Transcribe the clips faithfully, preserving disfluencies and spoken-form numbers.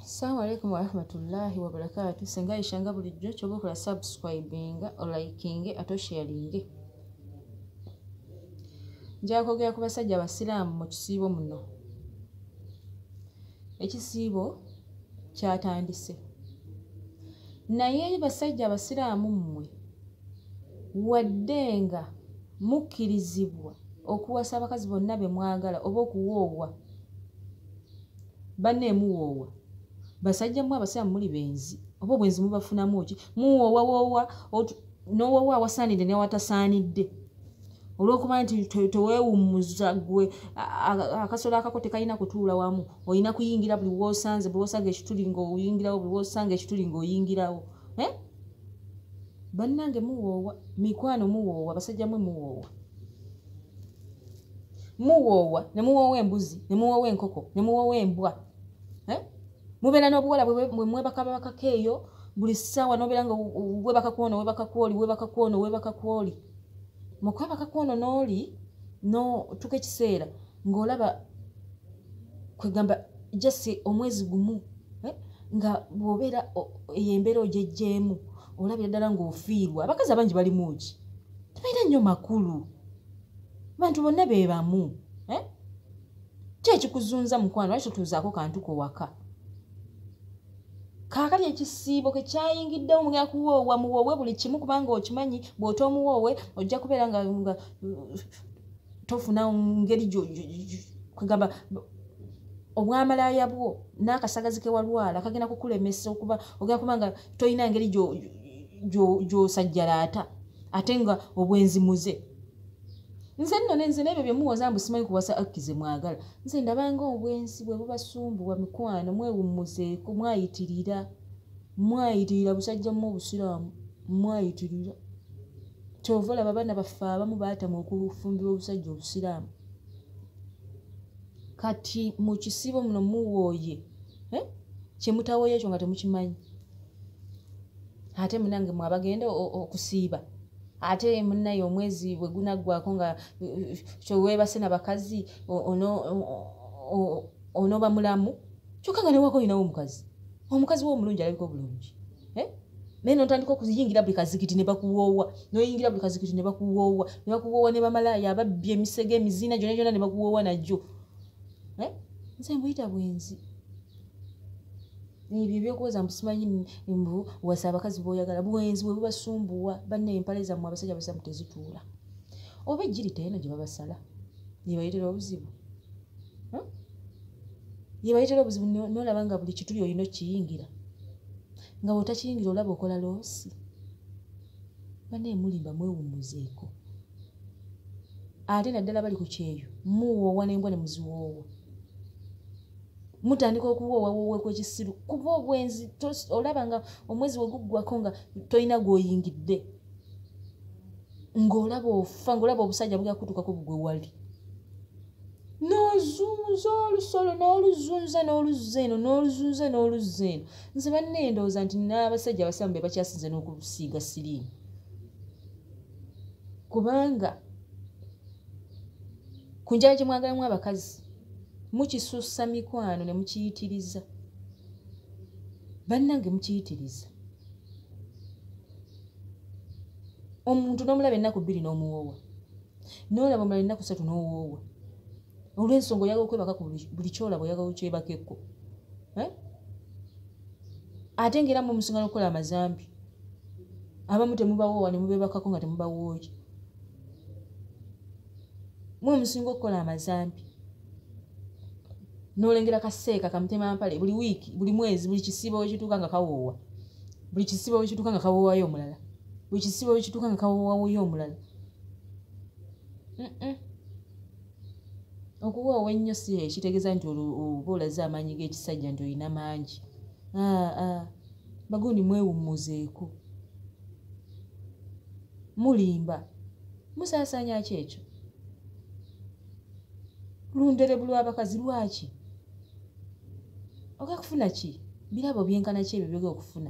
Assalamu alaikum wa rahmatullahi wa barakatuh. Senga ishanga bulijjo chobokola subscribing or liking ato sharing. Nja kwogera ku basajja abasiraamu mu kisiibo muno. Ekisiibo kyatandise. Naye basajja abasiraamu mmwe waddenga mukkirizibwa okuwasa abakazi bonna be mwagala oba okuwoobwa. Banne muwoowa. Basajja mwe abasiraamu muli benzi oba obwenzi mubafunamu ki muwoowa woowa n'owoowa awasaanidde n'awatasaanidde olw'okuba nti teweewummuza gwe akasolo akako tekalina kutuula wamu olina kuyingira buli w'osanze buli w'osanga ekituli ng'oyingirawo buli w'osanga ekituli ng'oyingirawo eh? Bannange muwoowa mikwano muwoowa basajja mwe muwoowa muwoowa ne muwoowa embuzi ne muwoowa enkoko ne muwoowa embwa eh? Mubera n'obuwala bwe mwebaka bakako eyo buli ssaawa n'obeera nga webaka kwono webaka kwoli webaka kwono webaka kwoli mukwebaka kwono n'oli no tuka ekiseera ng'olaba kwegamba jasi omwezi gumu eh? Nga bw'obeera eyo embeera ogyeggyemu olabira ddala ng'ofiirwa abakazi abangi bali muki tebalina nnyo makulu bantu bonna be bamu eh? Ki ekikuzunza mukwano lwaki totuuzaako kantu ko waka kaakali ekisiibo ke kyayingiddewo mugenda kuwoowa muwoowe buli kimu kubanga okimanyi bw'ota omuwoowe ojja kubeera nga, nga tofuna ngeri kwegamba obwamalaaya bwo n'akasagazi ke walwala kagenda kukulemesa okuba ogenda kuba nga tolina ngeri gy'osajjalaata ate nga obwenzi muze. Nze nno nenze n'ebyo bye muwoza mbu simanyi kuwasa akkize mwagala nze ndabanga obwenzi bwe bubasumbuwa mikwano mwewummuzeeko mwayitirira mwayitirira busajja mu obusiraamu mwayitirira kyova olaba abaana baffe abamu baatama okufumbirwa obusajja obusiraamu kati mu kisiibo muno muwooye eh? Kye mutawooye ekyo nga temukimanyi ate munange mwabagenda okusiiba ate munnaye omwezi bwe gunaggwako nga kyoweebase n'abakazi onooba mulamu kyokka nga newako olinawo omukazi omukazi wo omulungi alabika obulungi naye notandika okuyingira buli kazikiti ne bakuwoowa noyingira buli kazikiti ne bakuwoowa ne bakuwoowa ne bamalaaya ababbi emisege emizina gyonna gyonna ne bakuwoowa najjo nze mbuyita bwenzi ebyo ebyokuwoza mbu simanyi mbu wasa abakazi b'oyagala bwenzi bwe bubasumbuwa banne empale zammwe abasajja abasiraamu tezituula oba ejjiri teeno gye babasala yebayitera obuzibu yebayitera obuzibu n'olaba nga buli kituli olina okiyingira nga bw'otakiyingira olaba okola loosi banne mulimba mwewummuzeeko ate naddala bali ku kyeyo muwoowa n'embwa ne muziwoowa mutandika okuwoowa woowe kw'ekisiru kuba obwenzi olaba nga omwezi we guggwako nga tolina gw'oyingidde ng'olaba ofa ng'olaba obusajja bugenda kutuukako bugwe wali n'ozunza olusolo n'oluzunza n'oluzza eno n'oluzunza n'oluzza eno nze banne ndowooza nti n'abasajja abasiraamu be bakyasinze n'okusiiga siriimu kubanga ku njala gye mwagalamu abakazi mukisussa mikwano ne mukiyitiriza bannange mukiyitiriza omuntu n'omulaba ennaku bbiri n'omuwoowa n'olaba omulala ennaku ssatu n'owoowa olw'ensonga oyagala okwebaka ku buli kyolaba oyagala okyebakeko ate ng'era mwe musinga n'okukola amazambi abamu temubawoowa ne mubeebakako nga temubawooye mwe musinga okukola amazambi n'olengera kaseeka kamutemampale buli wiiki buli mwezi buli kisiibo wekituuka nga kawoowa buli kisiibo wekituuka nga kawoowayo omulala buli kisiibo wekituuka nga kawoowayo omulala okuwoowa ennyo si ekitegeeza nti oba olaze amaanyi g'ekisajja nti olina mangi bagundi mwewummuzeeko mulimba musaasaanya ki ekyo lunderebu lw'abakazi lwaki ogenda kufuna ki birabo byenkana ki ebyo byogenda okufuna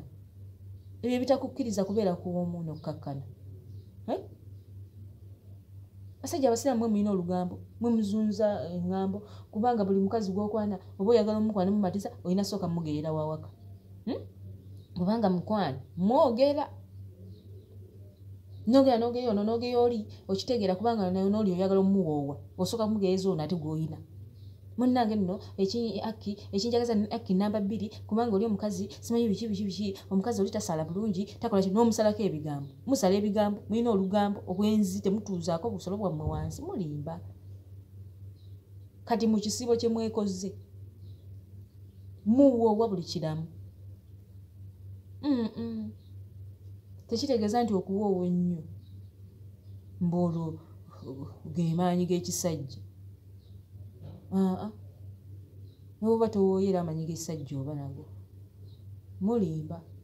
ebyo bitakukkiriza kubeera kuwoomu n'okkakkana basajja abasiraamu mwe mulina olugambo mwe muzunza engambo kubanga buli mukazi gw'okwana oba oyagala omukwana mumatiza olina sooka mugerera wawaka hmm? kubanga mukwana mwogera nogera nogeyo ono nogeyo oli okitegeera kubanga n'oli oyagala omuwoowa osooka mugereza ono ate gw'olina munnange nno aki ekinjagaza aki namba bbiri kubanga oli omukazi simanyi biki biki biki omukazi oli tasala bulungi takola ki n'omusalako ebigambo musala ebigambo mulina olugambo obwenzi temutuuzaako busolo bwammwe wansi mulimba kati mu kisibo kye mwekoze muwoowa buli kiramu mm -mm. tekitegeeza nti okuwoowa ennyo mboolwo ge maanyi g'ekisajja aa n'oba towooyera amanyi g'ekisajja oba nago mulimba